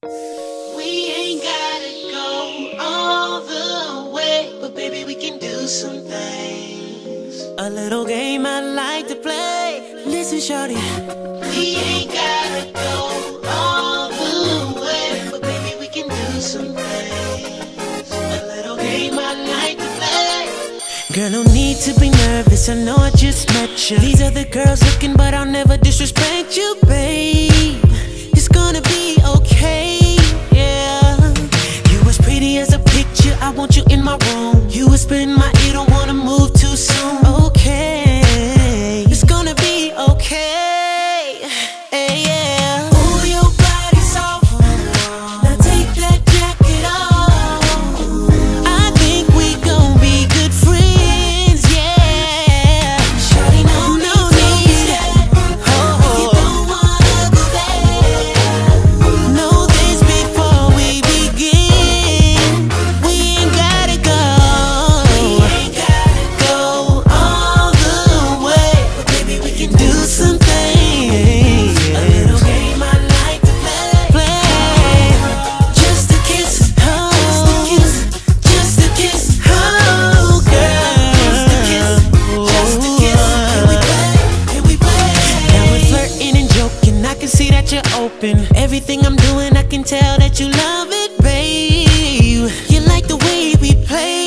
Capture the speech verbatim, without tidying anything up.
We ain't gotta go all the way, but baby, we can do some things. A little game I like to play. Listen, shorty. We ain't gotta go all the way, but baby, we can do some things. A little game I like to play. Girl, no need to be nervous, I know I just met you. These other girls looking, but I'll never disrespect you, babe. It's gonna be okay, yeah. You as pretty as a picture, I want you in my room. You whisper in my ear, don't wanna move too soon. Okay, it's gonna be okay, hey, yeah. Ooh, your body's soft. Now take that jacket off. I think we gon' be good friends, yeah. Shawty, no, no need that. Oh, you don't wanna go there. Know this before we begin. We ain't gotta go. We ain't gotta go all the way, but baby, we can do some things. A little game I like to play. Play. Just a kiss, oh, just a kiss, oh, girl. Just a kiss, just a kiss. Can we play? Can we play? Now we're flirting and joking, I can see that you're open. Everything I'm doing, I can tell that you love it, babe. You like the way we play.